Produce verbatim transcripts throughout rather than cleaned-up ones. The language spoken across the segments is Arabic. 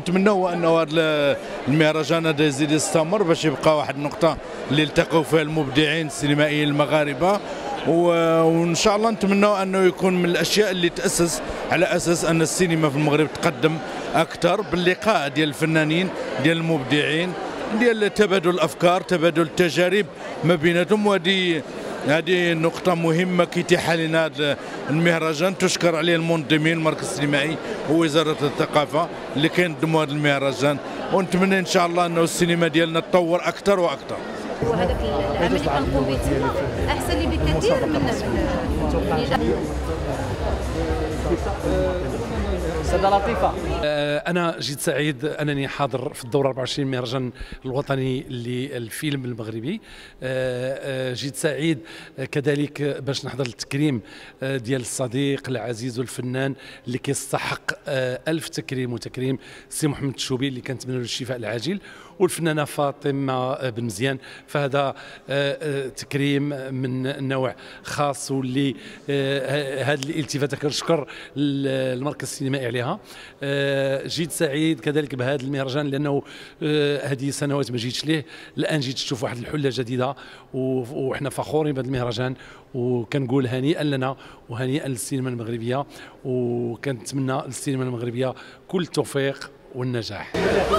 ونتمنوا انه هذا المهرجان هذا يزيد يستمر باش يبقى واحد النقطه اللي يلتقوا فيها المبدعين السينمائيين المغاربه، وان شاء الله نتمنوا انه يكون من الاشياء اللي تاسس على اساس ان السينما في المغرب تقدم اكثر باللقاء ديال الفنانين ديال المبدعين ديال تبادل الافكار تبادل التجارب ما بيناتهم. وهذه هذه نقطة مهمة كيتيح لنا هذا المهرجان، تشكر عليه المنظمين المركز السينمائي ووزارة الثقافة اللي كينظموا هذا المهرجان، ونتمنى ان شاء الله انه السينما ديالنا تطور اكثر واكثر. وهذاك العمل اللي كنقوم به تما احسن لي بكثير من سيدة لطيفة. أنا جيت سعيد أنني حاضر في الدورة أربعة وعشرين المهرجان الوطني للفيلم المغربي. جيت سعيد كذلك باش نحضر التكريم ديال الصديق العزيز والفنان اللي كيستحق ألف تكريم وتكريم، سي محمد الشوبي اللي كنتمنى له الشفاء العاجل، والفنانة فاطمة بن مزيان. فهذا تكريم من نوع خاص، واللي هذه الالتفاتة كنشكر المركز السينمائي عليها. جيت سعيد كذلك بهذا المهرجان لانه هذه سنوات ما جيتش ليه، الان جيت تشوف واحد الحله جديده، وحنا فخورين بهذا المهرجان، وكنقول هنيئا لنا وهنيئا للسينما المغربيه، وكنتمنى للسينما المغربيه كل التوفيق والنجاح.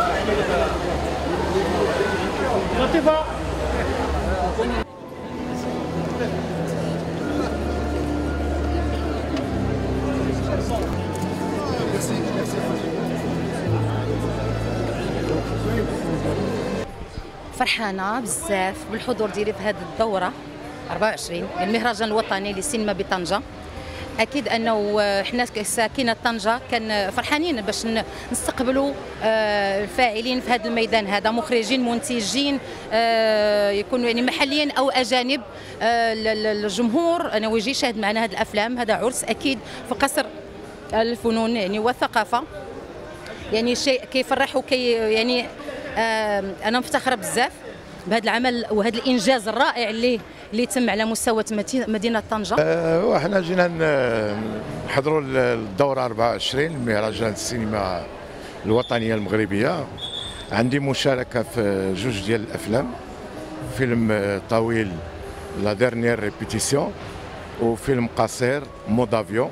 فرحانه بزاف بالحضور ديالي في هذه الدوره أربعة وعشرين المهرجان الوطني للسينما بطنجه. اكيد انه حنا ساكنه طنجه كان فرحانين باش نستقبلوا الفاعلين في هذا الميدان هذا، مخرجين منتجين يكونوا يعني محليين او اجانب. الجمهور انه يجي يشاهد معنا هذه الافلام، هذا عرس اكيد في قصر الفنون يعني والثقافه، يعني شيء كيفرح وكي يعني انا مفتخره بزاف بهذا العمل وهذا الانجاز الرائع اللي اللي تم على مستوى مدينه طنجه. أه وحنا جينا نحضروا الدوره أربعة وعشرين مهرجان السينما الوطنيه المغربيه. عندي مشاركه في جوج ديال الافلام، فيلم طويل لا ديرنيير ريبيتيسيون وفيلم قصير مودافيون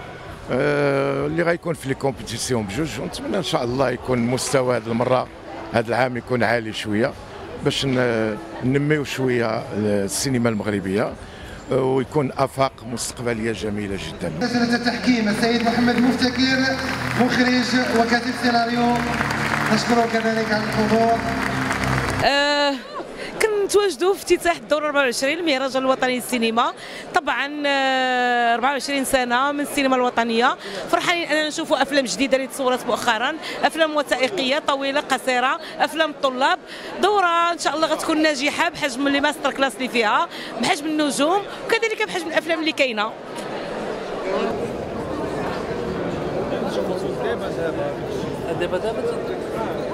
أه اللي غيكون في لي كومبيتيسيون بجوج، ونتمنى ان شاء الله يكون المستوى هذه المره هذا العام يكون عالي شويه باش ننميو شويه السينما المغربيه ويكون افاق مستقبليه جميله جدا. مسألة التحكيم السيد محمد مفتكر مخرج وكاتب سيناريو، نشكره كذلك على الحضور. أه كنتواجدوا في افتتاح الدوره أربعة وعشرين المهرجان الوطني للسينما. طبعا أربعة وعشرين سنه من السينما الوطنيه، فرحانين اننا نشوفوا افلام جديده اللي تصورت مؤخرا، افلام وثائقيه طويله قصيره، افلام الطلاب. دوره ان شاء الله غتكون ناجحه بحجم لي ماستر كلاس اللي فيها، بحجم النجوم، وكذلك بحجم الافلام اللي كاينه. الدابا دابا